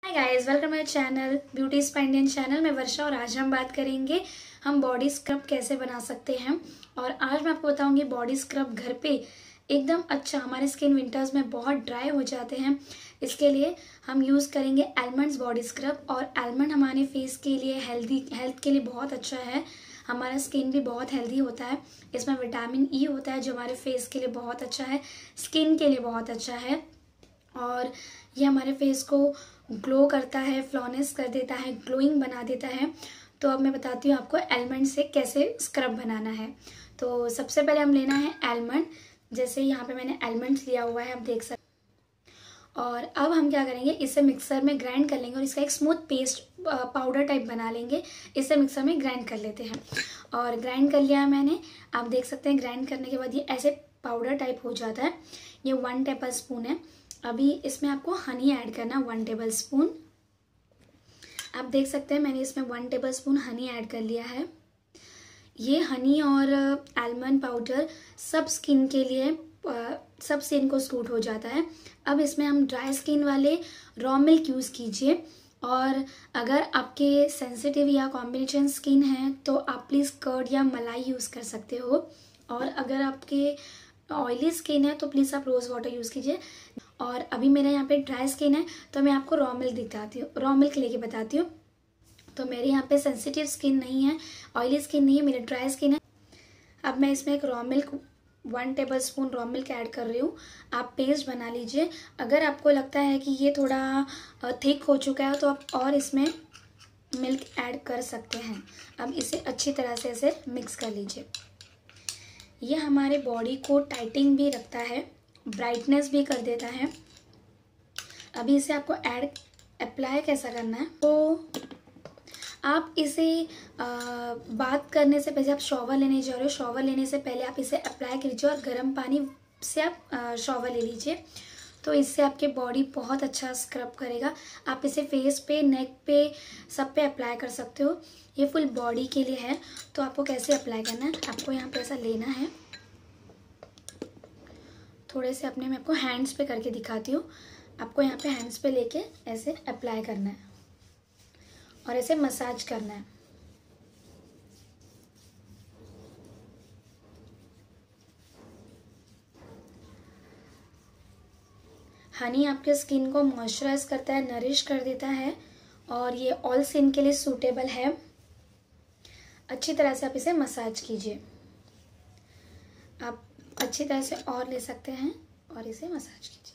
Hi guys, welcome my channel beauty spa Indian channel में वर्षा। और आज हम बात करेंगे हम बॉडी स्क्रब कैसे बना सकते हैं। और आज मैं आपको बताऊंगी बॉडी स्क्रब घर पे एकदम अच्छा। हमारे स्किन विंटर्स में बहुत ड्राई हो जाते हैं, इसके लिए हम यूज़ करेंगे आलमंड्स बॉडी स्क्रब। और आलमंड हमारे फेस के लिए हेल्थ के लिए बहुत अच्छा है। हमारा स्किन भी बहुत हेल्दी होता है। इसमें विटामिन ई होता है जो हमारे फेस के लिए बहुत अच्छा है, स्किन के लिए बहुत अच्छा है। और ये हमारे फेस को ग्लो करता है, फ्लॉनेस कर देता है, ग्लोइंग बना देता है। तो अब मैं बताती हूँ आपको आलमंड से कैसे स्क्रब बनाना है। तो सबसे पहले हम लेना है आलमंड। जैसे यहाँ पे मैंने आलमंड लिया हुआ है, आप देख सकते हैं। और अब हम क्या करेंगे, इसे मिक्सर में ग्राइंड कर लेंगे और इसका एक स्मूथ पेस्ट पाउडर टाइप बना लेंगे। इसे मिक्सर में ग्राइंड कर लेते हैं। और ग्राइंड कर लिया मैंने, आप देख सकते हैं। ग्राइंड करने के बाद ये ऐसे पाउडर टाइप हो जाता है। ये 1 टेबल स्पून है। अभी इसमें आपको हनी ऐड करना, 1 टेबल स्पून। आप देख सकते हैं मैंने इसमें 1 टेबल स्पून हनी ऐड कर लिया है। ये हनी और आलमंड पाउडर सब स्किन के लिए सब स्किन को सूट हो जाता है। अब इसमें हम ड्राई स्किन वाले रॉ मिल्क यूज़ कीजिए। और अगर आपके सेंसिटिव या कॉम्बिनेशन स्किन है तो आप प्लीज़ कर्ड या मलाई यूज़ कर सकते हो। और अगर आपके ऑयली स्किन है तो प्लीज़ आप रोज़ वाटर यूज़ कीजिए। और अभी मेरा यहाँ पे ड्राई स्किन है तो मैं आपको रॉ मिल्क दिखाती हूँ, रॉ मिल्क लेके बताती हूँ। तो मेरे यहाँ पे सेंसिटिव स्किन नहीं है, ऑयली स्किन नहीं है, मेरी ड्राई स्किन है। अब मैं इसमें एक raw milk 1 tablespoon raw milk add कर रही हूँ। आप पेस्ट बना लीजिए। अगर आपको लगता है कि ये थोड़ा थिक हो चुका है तो आप और इसमें मिल्क ऐड कर सकते हैं। अब इसे अच्छी तरह से ऐसे मिक्स कर लीजिए। ये हमारे बॉडी को टाइटिंग भी रखता है, ब्राइटनेस भी कर देता है। अभी इसे आपको अप्लाई कैसा करना है, तो आप इसे बात करने से पहले, आप शॉवर लेने जा रहे हो, शॉवर लेने से पहले आप इसे अप्लाई कीजिए और गर्म पानी से आप शॉवर ले लीजिए। तो इससे आपके बॉडी बहुत अच्छा स्क्रब करेगा। आप इसे फेस पे, नेक पे, सब पे अप्लाई कर सकते हो। ये फुल बॉडी के लिए है। तो आपको कैसे अप्लाई करना है, आपको यहाँ पे ऐसा लेना है। थोड़े से अपने, मैं आपको हैंड्स पे करके दिखाती हूँ। आपको यहाँ पे हैंड्स पे लेके ऐसे अप्लाई करना है और ऐसे मसाज करना है। हनी आपके स्किन को मॉइस्चराइज करता है, नरिश कर देता है और ये ऑल स्किन के लिए सूटेबल है। अच्छी तरह से आप इसे मसाज कीजिए। आप अच्छी तरह से और ले सकते हैं और इसे मसाज कीजिए।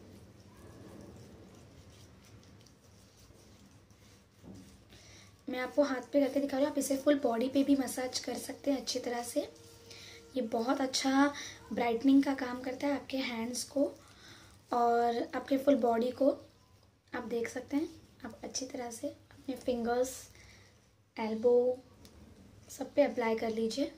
मैं आपको हाथ पे करके दिखा रही हूँ, आप इसे फुल बॉडी पे भी मसाज कर सकते हैं अच्छी तरह से। ये बहुत अच्छा ब्राइटनिंग का काम करता है आपके हैंड्स को और आपके फुल बॉडी को। आप देख सकते हैं। आप अच्छी तरह से अपने फिंगर्स, एल्बो सब पे अप्लाई कर लीजिए।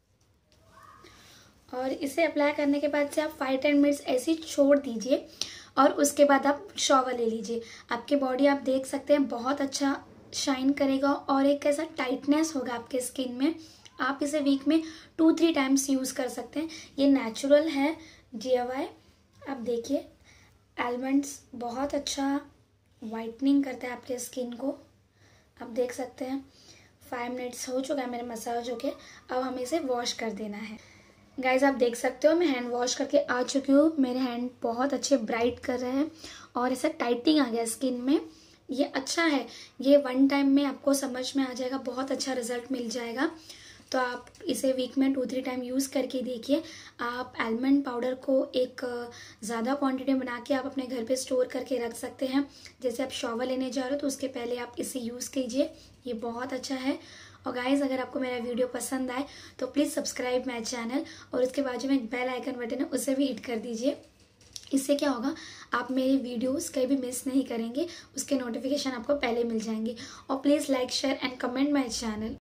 और इसे अप्लाई करने के बाद से आप 5-10 मिनट्स ऐसे ही छोड़ दीजिए और उसके बाद आप शॉवर ले लीजिए। आपकी बॉडी, आप देख सकते हैं, बहुत अच्छा शाइन करेगा और एक ऐसा टाइटनेस होगा आपके स्किन में। आप इसे वीक में 2-3 टाइम्स यूज़ कर सकते हैं। ये नेचुरल है, DIY। आप देखिए, आलमंड्स बहुत अच्छा वाइटनिंग करता है आपके स्किन को। आप देख सकते हैं 5 मिनट्स हो चुका है मेरे मसाज होके। अब हमें इसे वॉश कर देना है। गाइज, आप देख सकते हो मैं हैंड वॉश करके आ चुकी हूँ। मेरे हैंड बहुत अच्छे ब्राइट कर रहे हैं और ऐसा टाइटिंग आ गया स्किन में। ये अच्छा है, ये 1 टाइम में आपको समझ में आ जाएगा, बहुत अच्छा रिजल्ट मिल जाएगा। तो आप इसे वीक में 2-3 टाइम यूज़ करके देखिए। आप आलमंड पाउडर को एक ज़्यादा क्वांटिटी में बना के आप अपने घर पे स्टोर करके रख सकते हैं। जैसे आप शॉवर लेने जा रहे हो तो उसके पहले आप इसे यूज़ कीजिए। ये बहुत अच्छा है। और गाइज़, अगर आपको मेरा वीडियो पसंद आए तो प्लीज़ सब्सक्राइब माय चैनल और उसके बाजू में एक बेल आइकन बटन है, उसे भी हिट कर दीजिए। इससे क्या होगा, आप मेरे वीडियोस कहीं भी मिस नहीं करेंगे, उसके नोटिफिकेशन आपको पहले मिल जाएंगे। और please like, share and comment my channel.